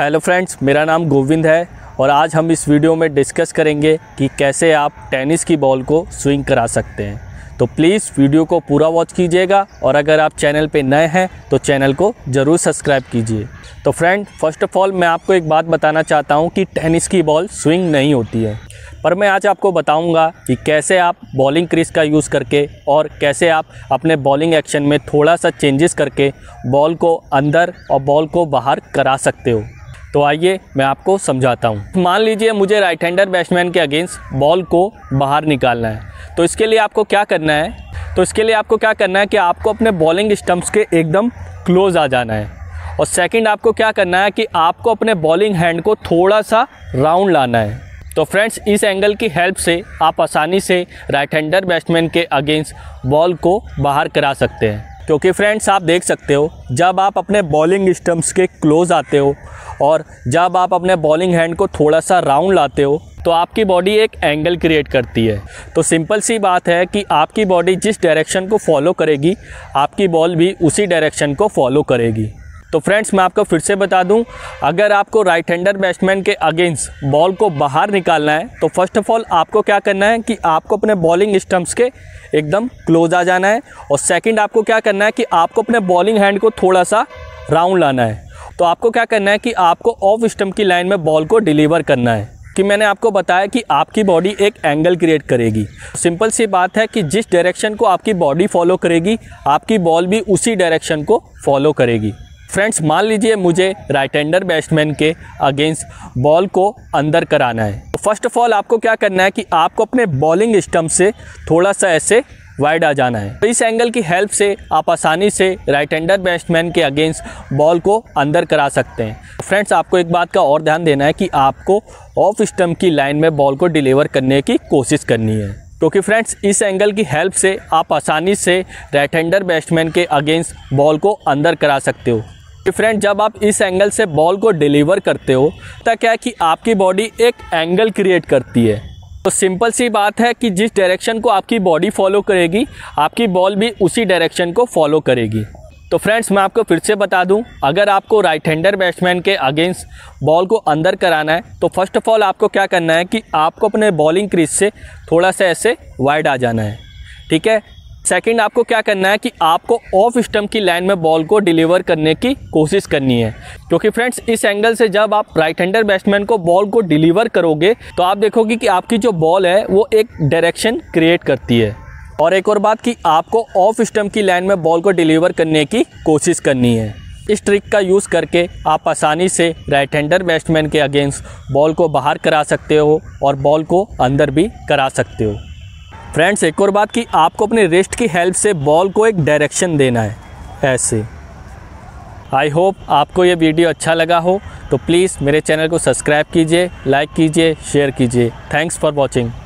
Hello friends, मेरा नाम गोविंद है और आज हम इस वीडियो में डिस्कस करेंगे कि कैसे आप टेनिस की बॉल को स्विंग करा सकते हैं। तो प्लीज़ वीडियो को पूरा वॉच कीजिएगा और अगर आप चैनल पे नए हैं तो चैनल को ज़रूर सब्सक्राइब कीजिए। तो फ्रेंड, फर्स्ट ऑफ ऑल मैं आपको एक बात बताना चाहता हूँ कि टेनिस की बॉल स्विंग नहीं होती है, पर मैं आज आपको बताऊंगा कि कैसे आप बॉलिंग क्रीज का यूज़ करके और कैसे आप अपने बॉलिंग एक्शन में थोड़ा सा चेंजेस करके बॉल को अंदर और बॉल को बाहर करा सकते हो। तो आइए मैं आपको समझाता हूँ। मान लीजिए मुझे राइट हैंडर बैट्समैन के अगेंस्ट बॉल को बाहर निकालना है, तो इसके लिए आपको क्या करना है कि आपको अपने बॉलिंग स्टंप्स के एकदम क्लोज आ जाना है और सेकंड आपको क्या करना है कि आपको अपने बॉलिंग हैंड को थोड़ा सा राउंड लाना है। तो फ्रेंड्स, इस एंगल की हेल्प से आप आसानी से राइट हैंडर बैट्समैन के अगेंस्ट बॉल को बाहर करा सकते हैं। क्योंकि फ्रेंड्स, आप देख सकते हो जब आप अपने बॉलिंग स्टंप्स के क्लोज आते हो और जब आप अपने बॉलिंग हैंड को थोड़ा सा राउंड लाते हो तो आपकी बॉडी एक एंगल क्रिएट करती है। तो सिंपल सी बात है कि आपकी बॉडी जिस डायरेक्शन को फॉलो करेगी आपकी बॉल भी उसी डायरेक्शन को फॉलो करेगी। तो फ्रेंड्स, मैं आपको फिर से बता दूं, अगर आपको राइट हैंडर बैट्समैन के अगेंस्ट बॉल को बाहर निकालना है तो फर्स्ट ऑफ ऑल आपको क्या करना है कि आपको अपने बॉलिंग स्टंप्स के एकदम क्लोज आ जाना है और सेकंड आपको क्या करना है कि आपको अपने बॉलिंग हैंड को थोड़ा सा राउंड लाना है। तो आपको क्या करना है कि आपको ऑफ स्टंप की लाइन में बॉल को डिलीवर करना है कि मैंने आपको बताया कि आपकी बॉडी एक एंगल क्रिएट करेगी। सिंपल सी बात है कि जिस डायरेक्शन को आपकी बॉडी फॉलो करेगी आपकी बॉल भी उसी डायरेक्शन को फॉलो करेगी। फ्रेंड्स, मान लीजिए मुझे राइट हैंडर बैट्समैन के अगेंस्ट बॉल को अंदर कराना है। तो फर्स्ट ऑफ ऑल आपको क्या करना है कि आपको अपने बॉलिंग स्टंप से थोड़ा सा ऐसे वाइड आ जाना है। तो इस एंगल की हेल्प से आप आसानी से राइट हैंडर बैट्समैन के अगेंस्ट बॉल को अंदर करा सकते हैं। फ्रेंड्स, आपको एक बात का और ध्यान देना है कि आपको ऑफ स्टंप की लाइन में बॉल को डिलीवर करने की कोशिश करनी है, क्योंकि फ्रेंड्स इस एंगल की हेल्प से आप आसानी से राइट हैंडर बैट्समैन के अगेंस्ट बॉल को अंदर करा सकते हो। फ्रेंड, जब आप इस एंगल से बॉल को डिलीवर करते हो तो क्या है कि आपकी बॉडी एक एंगल क्रिएट करती है। तो सिंपल सी बात है कि जिस डायरेक्शन को आपकी बॉडी फॉलो करेगी आपकी बॉल भी उसी डायरेक्शन को फॉलो करेगी। तो फ्रेंड्स, मैं आपको फिर से बता दूं, अगर आपको राइट हैंडर बैट्समैन के अगेंस्ट बॉल को अंदर कराना है तो फर्स्ट ऑफ ऑल आपको क्या करना है कि आपको अपने बॉलिंग क्रीज से थोड़ा सा ऐसे वाइड आ जाना है, ठीक है। सेकंड आपको क्या करना है कि आपको ऑफ स्टंप की लाइन में बॉल को डिलीवर करने की कोशिश करनी है, क्योंकि फ्रेंड्स इस एंगल से जब आप राइट हैंडर बैट्समैन को बॉल को डिलीवर करोगे तो आप देखोगे कि आपकी जो बॉल है वो एक डायरेक्शन क्रिएट करती है। और एक और बात कि आपको ऑफ स्टंप की लाइन में बॉल को डिलीवर करने की कोशिश करनी है। इस ट्रिक का यूज़ करके आप आसानी से राइट हैंडर बैट्समैन के अगेंस्ट बॉल को बाहर करा सकते हो और बॉल को अंदर भी करा सकते हो। फ्रेंड्स, एक और बात कि आपको अपने रिस्ट की हेल्प से बॉल को एक डायरेक्शन देना है ऐसे। आई होप आपको ये वीडियो अच्छा लगा हो, तो प्लीज़ मेरे चैनल को सब्सक्राइब कीजिए, लाइक कीजिए, शेयर कीजिए। Thanks for watching.